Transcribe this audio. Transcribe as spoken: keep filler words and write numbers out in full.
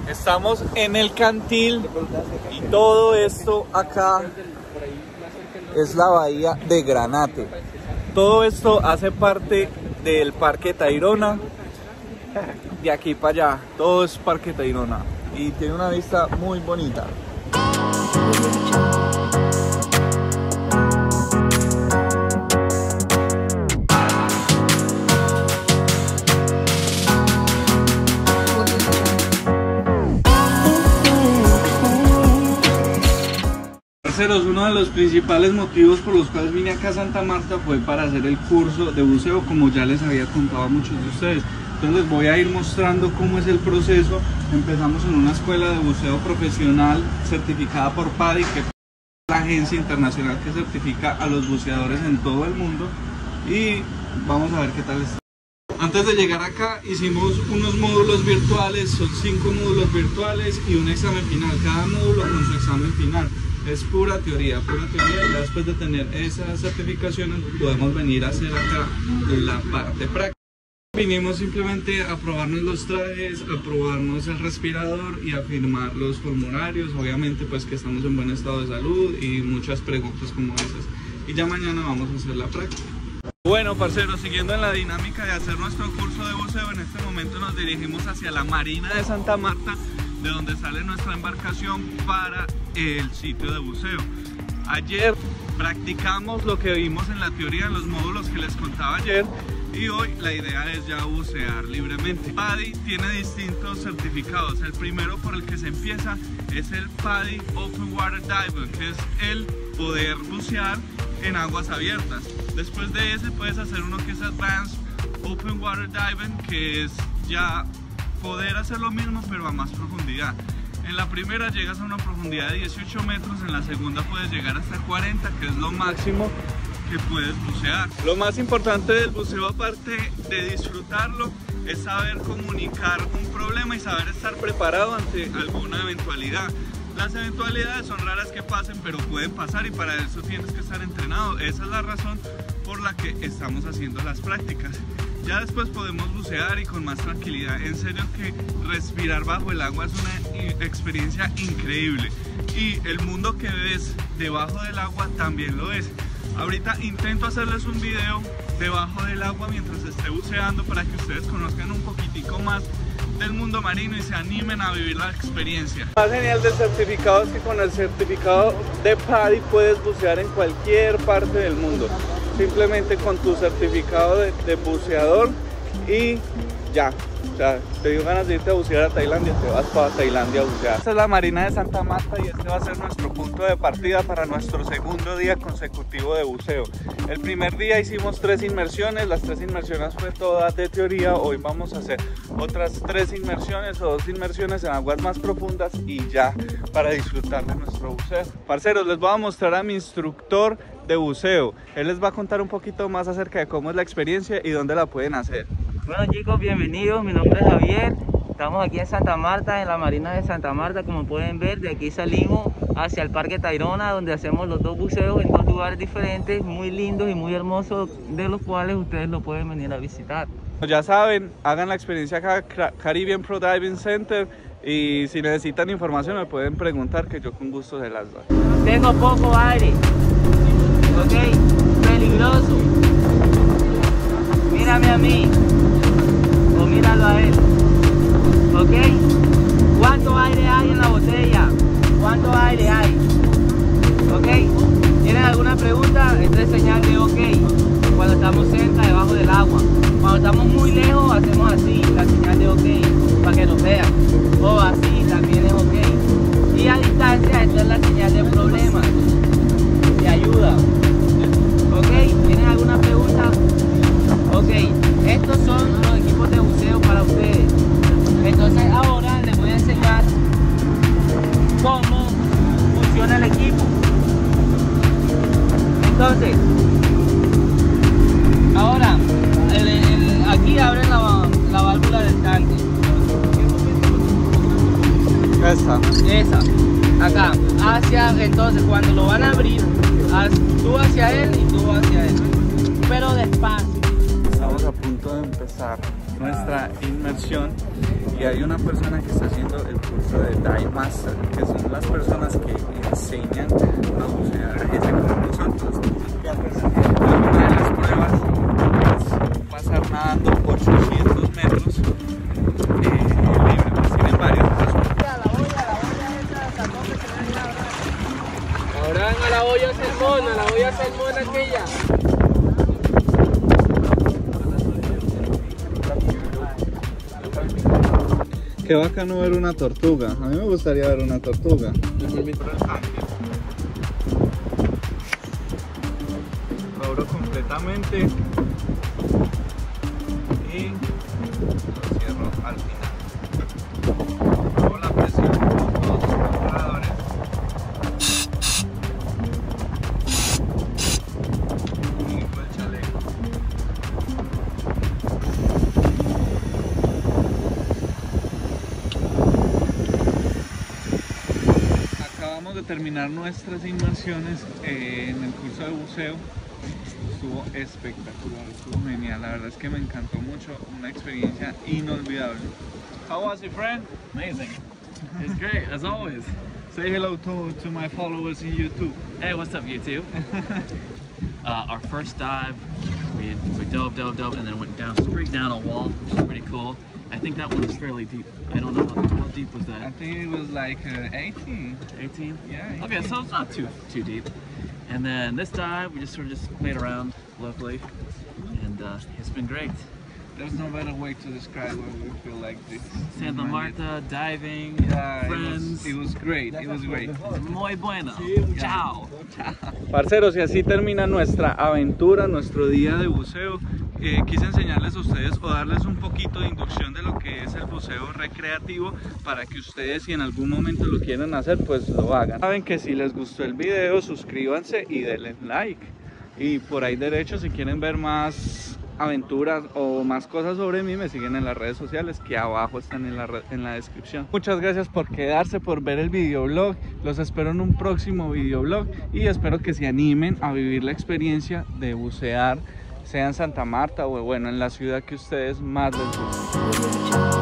Estamos en el Cantil y todo esto acá es la bahía de Granate. Todo esto hace parte del Parque Tayrona. De aquí para allá, todo es Parque Tayrona y tiene una vista muy bonita. Uno de los principales motivos por los cuales vine acá a Santa Marta fue para hacer el curso de buceo, como ya les había contado a muchos de ustedes. Entonces les voy a ir mostrando cómo es el proceso. Empezamos en una escuela de buceo profesional certificada por PADI, que es la agencia internacional que certifica a los buceadores en todo el mundo, y vamos a ver qué tal está. Antes de llegar acá hicimos unos módulos virtuales, son cinco módulos virtuales y un examen final, cada módulo con su examen final. Es pura teoría, pura teoría, y después de tener esas certificaciones podemos venir a hacer acá la parte práctica. Vinimos simplemente a probarnos los trajes, a probarnos el respirador y a firmar los formularios, obviamente pues que estamos en buen estado de salud y muchas preguntas como esas. Y ya mañana vamos a hacer la práctica. Bueno, parceros, siguiendo en la dinámica de hacer nuestro curso de buceo, en este momento nos dirigimos hacia la Marina de Santa Marta, de donde sale nuestra embarcación para el sitio de buceo. Ayer practicamos lo que vimos en la teoría en los módulos que les contaba ayer, y hoy la idea es ya bucear libremente. PADI tiene distintos certificados. El primero por el que se empieza es el PADI Open Water Diving, que es el poder bucear en aguas abiertas. Después de ese puedes hacer uno que es Advanced Open Water Diving, que es ya poder hacer lo mismo pero a más profundidad. En la primera llegas a una profundidad de dieciocho metros, en la segunda puedes llegar hasta cuarenta, que es lo máximo que puedes bucear. Lo más importante del buceo, aparte de disfrutarlo, es saber comunicar un problema y saber estar preparado ante alguna eventualidad. Las eventualidades son raras que pasen, pero pueden pasar, y para eso tienes que estar entrenado. Esa es la razón por la que estamos haciendo las prácticas. Ya después podemos bucear y con más tranquilidad. En serio que respirar bajo el agua es una experiencia increíble, y el mundo que ves debajo del agua también lo es. Ahorita intento hacerles un video debajo del agua mientras esté buceando para que ustedes conozcan un poquitico más del mundo marino y se animen a vivir la experiencia. Lo más genial del certificado es que con el certificado de PADI puedes bucear en cualquier parte del mundo. Simplemente con tu certificado de, de buceador y ya. O sea, te dio ganas de irte a bucear a Tailandia, te vas para Tailandia a bucear. Esta es la Marina de Santa Marta y este va a ser nuestro punto de partida para nuestro segundo día consecutivo de buceo. El primer día hicimos tres inmersiones, las tres inmersiones fue todas de teoría. Hoy vamos a hacer otras tres inmersiones o dos inmersiones en aguas más profundas y ya para disfrutar de nuestro buceo. Parceros, les voy a mostrar a mi instructor de buceo. Él les va a contar un poquito más acerca de cómo es la experiencia y dónde la pueden hacer. Bueno chicos, bienvenidos, mi nombre es Javier, estamos aquí en Santa Marta, en la Marina de Santa Marta. Como pueden ver, de aquí salimos hacia el Parque Tayrona, donde hacemos los dos buceos en dos lugares diferentes, muy lindos y muy hermosos, de los cuales ustedes lo pueden venir a visitar. Ya saben, hagan la experiencia acá, Caribbean Pro Diving Center, y si necesitan información me pueden preguntar, que yo con gusto se las doy. Tengo poco aire, ok, peligroso, mírame a mí. Míralo a él, ok. ¿Cuánto aire hay en la botella? ¿Cuánto aire hay? Ok. ¿Tienen alguna pregunta? Esta es señal de ok. Cuando estamos cerca, debajo del agua. Cuando estamos muy lejos, hacemos así, la señal de ok, para que nos vean. O así, también es ok. Y a distancia, esta es la señal de problemas, de ayuda. Ok. ¿Tienen alguna pregunta? Ok. Estos son los equipos de buceo para ustedes. Entonces ahora les voy a enseñar cómo funciona el equipo. Entonces, ahora el, el, aquí abren la, la válvula del tanque. Esa. Esa. Acá. Hacia, entonces cuando lo van a abrir, tú hacia él y tú hacia él. Pero despacio. Estamos a punto de empezar nuestra inmersión y hay una persona que está haciendo el curso Dive Master, que son las personas que enseñan a bucear gente como nosotros. Una de las pruebas es pasar nadando ochocientos metros eh, libre, pues tienen varios pasos. Ahora a la olla salmón, a la olla salmón aquella. Qué bacano ver una tortuga. A mí me gustaría ver una tortuga. Lo abro completamente y lo cierro al final. Hago la presión con todos los controladores. Y el chaleco. Acabamos de terminar nuestras inmersiones eh, en el curso de buceo. Estuvo espectacular, estuvo genial, la verdad es que me encantó mucho, una experiencia inolvidable. How was it, friend? Amazing. It's great, as always. Say hello to, to my followers in YouTube. Hey, what's up, YouTube? uh, our first dive, we, we dove, dove, dove, and then went down straight down a wall, which is pretty cool. I think that one was fairly deep. I don't know how, how deep was I that. think it was like uh, eighteen. eighteen? Yeah. eighteen. Okay, so it's not too too deep. And then this dive, we just sort of just played around locally, and uh, it's been great. There's no better way to describe what we feel like this. Santa Marta, diving, Yeah, friends. It was, it was great, it was great. Muy bueno. Ciao. Parceros, y así termina nuestra aventura, nuestro día de buceo. Eh, quise enseñarles a ustedes o darles un poquito de inducción de lo que es el buceo recreativo para que ustedes, si en algún momento lo quieren hacer, pues lo hagan. Saben que si les gustó el video, suscríbanse y denle like. Y por ahí derecho, si quieren ver más aventuras o más cosas sobre mí, me siguen en las redes sociales que abajo están en la, en la descripción. Muchas gracias por quedarse, por ver el videoblog. Los espero en un próximo videoblog y espero que se animen a vivir la experiencia de bucear, sea en Santa Marta o bueno, en la ciudad que ustedes más les guste.